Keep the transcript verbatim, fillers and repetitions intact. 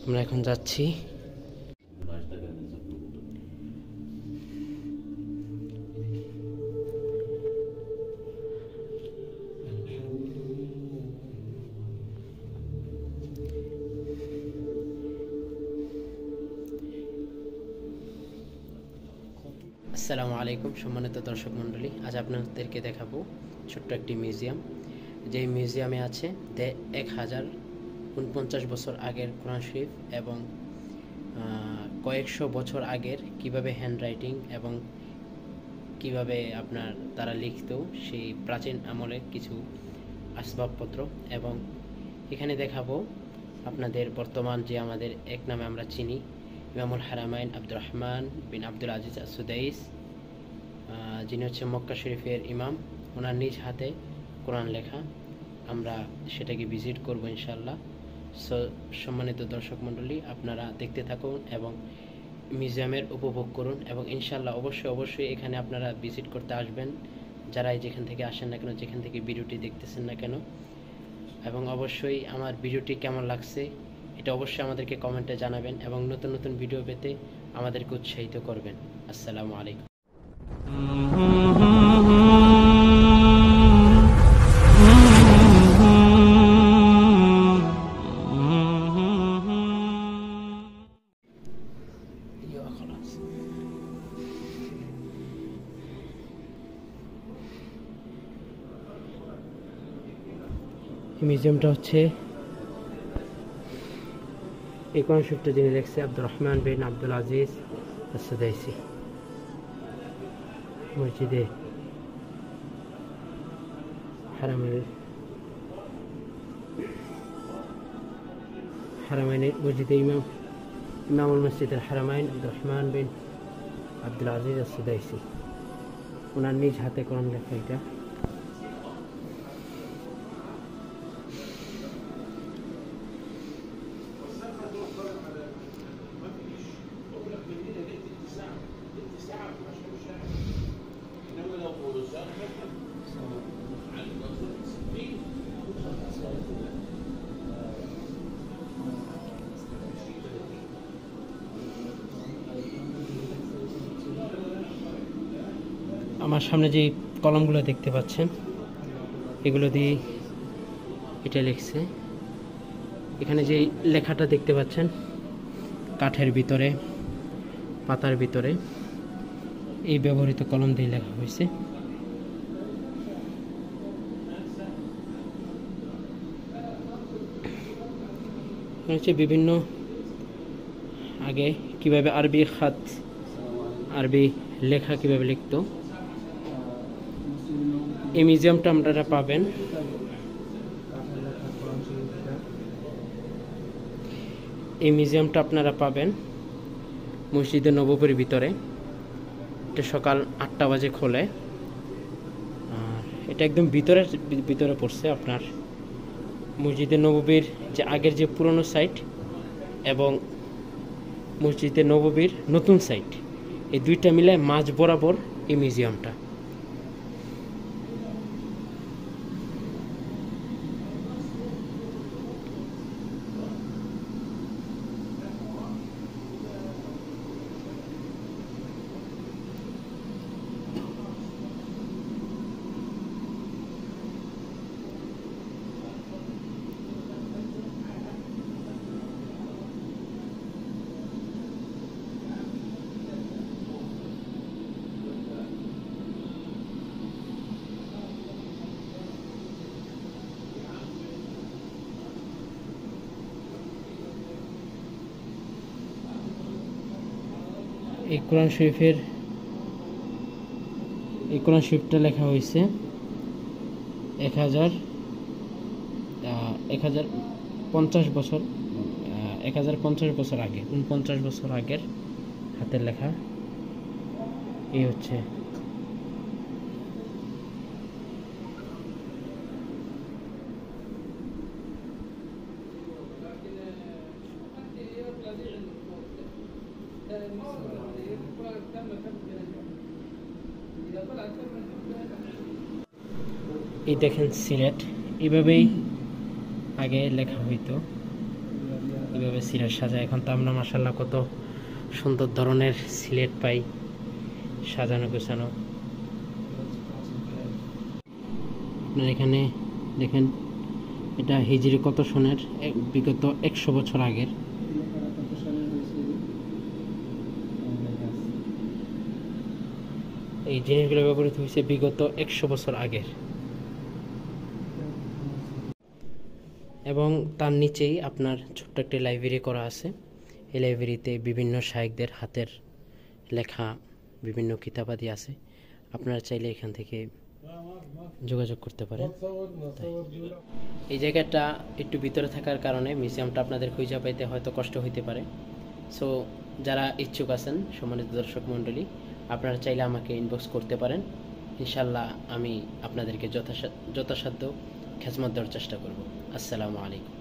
আমরা এখন যাচ্ছি। আসসালামু আলাইকুম সম্মানিত দর্শক মণ্ডলী, আজ আপনাদেরকে দেখাবো ছোট্ট একটি মিউজিয়াম। যেই মিউজিয়ামে আছে এক হাজার উনপঞ্চাশ বছর আগের কোরআন শরীফ এবং কয়েকশো বছর আগের কিভাবে হ্যান্ডরাইটিং এবং কিভাবে আপনার তারা লিখত সেই প্রাচীন আমলের কিছু আসবাবপত্র, এবং এখানে দেখাবো আপনাদের বর্তমান যে আমাদের এক নামে আমরা চিনি ইমামুল হারামাইন আব্দুর রহমান বিন আব্দুল আজিজ আস-সুদাইস, যিনি হচ্ছে মক্কা শরীফের ইমাম। ওনার নিজ হাতে কোরআন লেখা, আমরা সেটাকে ভিজিট করব ইনশাল্লাহ। সো সম্মানিত দর্শক মণ্ডলী, আপনারা দেখতে থাকুন এবং মিউজিয়ামের উপভোগ করুন, এবং ইনশাল্লাহ অবশ্যই অবশ্যই এখানে আপনারা ভিজিট করতে আসবেন, যারাই যেখান থেকে আসেন না কেন, যেখান থেকে ভিডিওটি দেখতেছেন না কেন। এবং অবশ্যই আমার ভিডিওটি কেমন লাগছে এটা অবশ্যই আমাদেরকে কমেন্টে জানাবেন, এবং নতুন নতুন ভিডিও পেতে আমাদেরকে উৎসাহিত করবেন। আসসালামু আলাইকুম। মিউজিয়ামটা হচ্ছে এই কোরআন শরীফটা যিনি লিখছে আব্দুর রহমান বিন আব্দুল আজিজ আস-সুদাইসি, মসজিদে হারামাইন হারামাইনের মসজিদে ইমাম ইমামুল মসজিদের হারামাইন আব্দুর রহমান বিন আব্দুল আজিজ আস-সুদাইসি, ওনার নিজ হাতে কোরআন লেখা। এটা আমার সামনে যে কলমগুলো দেখতে পাচ্ছেন এগুলো দিয়ে এটা লিখছে। এখানে যে লেখাটা দেখতে পাচ্ছেন কাঠের ভিতরে, পাতার ভিতরে, এই ব্যবহৃত কলম দিয়ে লেখা হয়েছে। হচ্ছে বিভিন্ন আগে কিভাবে আরবি খাত, আরবি লেখা কিভাবে লিখতো, এই মিউজিয়ামটা আপনারা পাবেন। এই মিউজিয়ামটা আপনারা পাবেন মসজিদে নববীর ভিতরে। এটা সকাল আটটা বাজে খোলে, আর এটা একদম ভিতরে ভিতরে পড়ছে আপনার মসজিদে নববীর যে আগের যে পুরনো সাইট এবং মসজিদে নববীর নতুন সাইট, এই দুইটা মিলে মাঝ বরাবর এই মিউজিয়ামটা। এই কোরআন শরীফের এই কোরআন শরীফটা লেখা হয়েছে এক হাজার এক হাজার পঞ্চাশ বছর এক হাজার পঞ্চাশ বছর আগে, উনপঞ্চাশ বছর আগের হাতের লেখা। এই হচ্ছে এই দেখেন সিলেট, এইভাবেই আগে লেখা হইতো। কীভাবে সিলেট সাজায়। এখন তো আমরা মাসাল্লাহ কত সুন্দর ধরনের সিলেট পাই, সাজানো গোছানো। আপনার এখানে দেখেন এটা হিজরি কত সনের, বিগত একশো বছর আগের। এই জিনিসগুলো ব্যবহৃত হয়েছে বিগত একশো বছর আগের। এবং তার নিচেই আপনার ছোট্ট একটি লাইব্রেরি করা আছে। এই লাইব্রেরিতে বিভিন্ন শায়েখদের হাতের লেখা বিভিন্ন কিতাবাদি আছে, আপনারা চাইলে এখান থেকে যোগাযোগ করতে পারেন। এই জায়গাটা একটু ভিতরে থাকার কারণে মিউজিয়ামটা আপনাদের খুঁজে পাইতে হয়তো কষ্ট হইতে পারে। সো যারা ইচ্ছুক আছেন সম্মানিত দর্শক মণ্ডলী, আপনারা চাইলে আমাকে ইনবক্স করতে পারেন। ইনশাল্লাহ আমি আপনাদেরকে যথাসাধ্য যথাসাধ্য খেদমত দেওয়ার চেষ্টা করব। আসসালামু আলাইকুম।